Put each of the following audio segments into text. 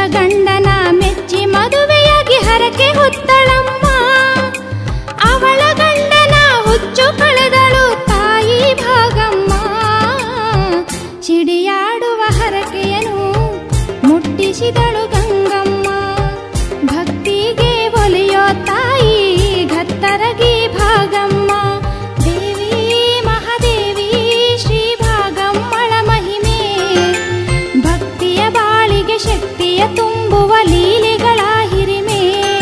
ಗಂಡನ ಮೆಚ್ಚಿ ಮದುವೆಯಾಗಿ ಹರಕೆ ಹೊತ್ತಳಮ್ಮ. ಅವಳ ಗಂಡನ ಹುಚ್ಚು ಕಳೆದಳು ತಾಯಿ ಭಾಗಮ್ಮ. ಸಿಡಿಯಾಡುವ ಹರಕೆಯನ್ನು ಮುಟ್ಟಿಸಿದಳು ಗಂಗಮ್ಮ. ಭಕ್ತಿಗೆ ಒಲಿಯೋ ತಾಯಿ ಗತ್ತರಗಿ ಭಾಗಮ್ಮ. ದೇವಿ ಮಹಾದೇವಿ ಶ್ರೀ ಭಾಗಮ್ಮಳ ಮಹಿಮೆ, ಭಕ್ತಿಯ ಬಾಳಿಗೆ ಶಕ್ತಿಯ ತುಂಬುವ ಲೀಲೆಗಳ ಹಿರಿಮೆ.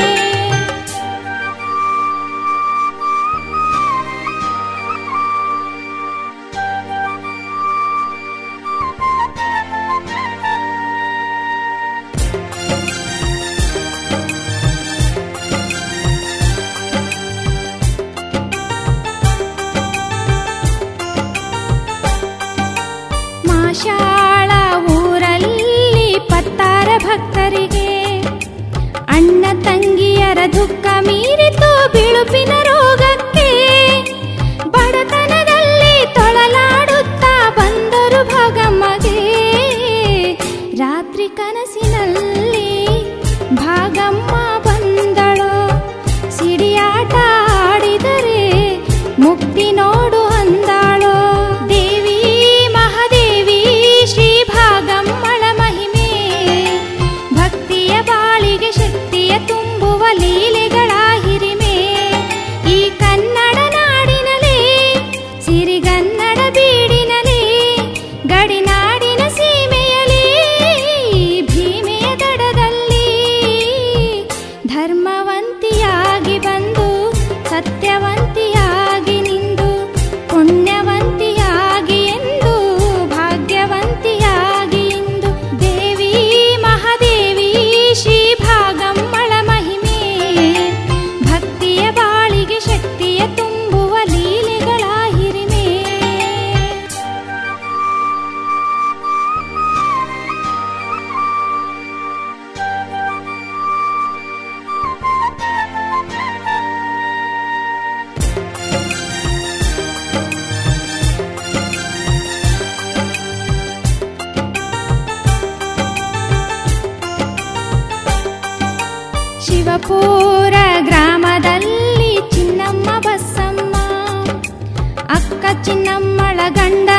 ಮಾಷಾಳ ಊರಲ್ಲಿ ಪತ್ತಾರ ಭಕ್ತರಿಗೆ ಅಣ್ಣ ತಂಗಿಯರ ದುಃಖ ಮೀರಿತು ಬಿಳುಪಿನ ರೋಗಕ್ಕೆ. ಬಡತನದಲ್ಲಿ ತೊಳಲಾಡುತ್ತಾ ಬಂದರು ಭಾಗಮ್ಮಗೆ. ರಾತ್ರಿ ಕನಸಿನಲ್ಲಿ ಭಾಗಮ್ಮ ಬಂದಳು. ಸಿಡಿಯಾಟ ಆಡಿದರೆ ಮುಕ್ತಿ ನೋಡು ಅಂದಾಳು. ದೇವಿ ಮಹಾದೇವಿ ಶ್ರೀ ಭಾಗಮ್ಮಳ ಮಹಿಮೆ, ಭಕ್ತಿಯ ಬಾಳಿಗೆ ಶಕ್ತಿಯ ತುಂಬುವ ಲೀಲೆಗಳ ಹಿರಿಮೆ. ಈ ಕನ್ನಡ ನಾಡಿನಲೇ ಸಿರಿಗನ್ನಡ ಬೀಡಿನಲೇ ಗಡಿನಾಡಿನ ಸೀಮೆಯಲೇ ಭೀಮೆಯ ದಡದಲ್ಲಿ ಧರ್ಮವಂತಿಯಾಗಿ ಬಂದು ಸತ್ಯವಂತಿಯಾಗಿ ನಿಂದು ಪುಣ್ಯವಂತಿಯಾಗಿ ಎಂದು ಭಾಗ್ಯವಂತಿಯಾಗಿ ಇಂದು. ದೇವಿ ಮಹಾದೇವಿ ಶ್ರೀ ಭಾಗಮ್ಮಳ ಮಹಿಮೆ, ಭಕ್ತಿಯ ಬಾಳಿಗೆ ಶಕ್ತಿಯ ತುಂಬುವ ಲೀಲೆಗಳ ಹಿರಿಮೆ. ಶಿವಪುರ ಗ್ರಾಮದಲ್ಲಿ ಚಿನ್ನಮ್ಮ ಬಸಮ್ಮ, ಅಕ್ಕ ಚಿನ್ನಮ್ಮಳ ಗಂಡ